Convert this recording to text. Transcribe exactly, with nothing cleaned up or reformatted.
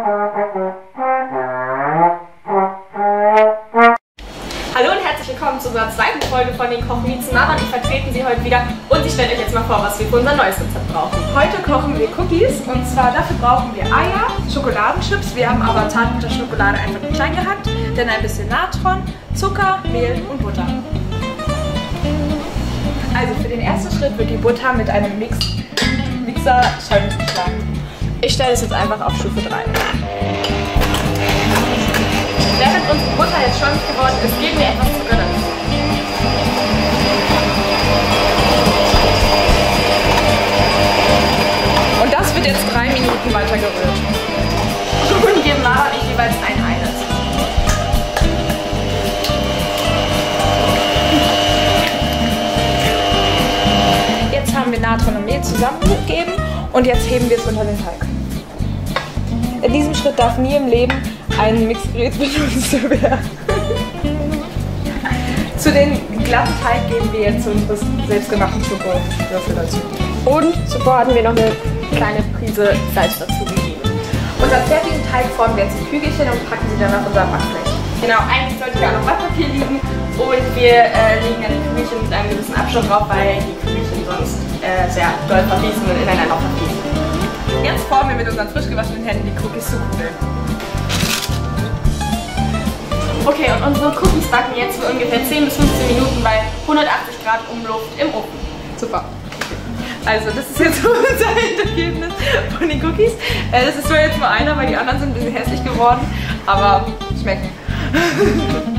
Hallo und herzlich willkommen zu unserer zweiten Folge von den Kochen-Meets Mama und ich vertreten Sie heute wieder und ich stelle euch jetzt mal vor, was wir für unser neues Rezept brauchen. Heute kochen wir Cookies und zwar dafür brauchen wir Eier, Schokoladenchips, wir haben aber Zartbitterschokolade einfach klein gehackt, dann ein bisschen Natron, Zucker, Mehl und Butter. Also für den ersten Schritt wird die Butter mit einem Mix Mixer schäumig geschlagen. Ich stelle es jetzt einfach auf Stufe drei. Während unsere Butter jetzt schäumig geworden ist, geben wir etwas Zucker dazu. Und das wird jetzt drei Minuten weiter gerührt. Und geben Mara und ich jeweils ein Ei dazu. Jetzt haben wir Natron und Mehl zusammengegeben und jetzt heben wir es unter den Teig. In diesem Schritt darf nie im Leben ein Mixgerät benutzt werden. Zu den glatten Teig geben wir jetzt unsere selbstgemachten Schokowürfel dazu. Und zuvor hatten wir noch eine kleine Prise Salz dazu gegeben. Unseren fertigen Teig formen wir jetzt in Kügelchen und packen sie dann auf unser Backblech. Genau, eigentlich sollte hier auch noch Backpapier liegen und wir äh, legen dann die Kügelchen mit einem gewissen Abstand drauf, weil die Kügelchen sonst äh, sehr doll verfließen und ineinander verfließen. Jetzt formen wir mit unseren frisch gewaschenen Händen die Cookies zu Kugeln. Okay, und unsere Cookies backen jetzt für ungefähr zehn bis fünfzehn Minuten bei hundertachtzig Grad Umluft im Ofen. Super. Also das ist jetzt unser Endergebnis von den Cookies. Äh, das ist zwar jetzt nur einer, weil die anderen sind ein bisschen hässlich geworden, aber schmecken.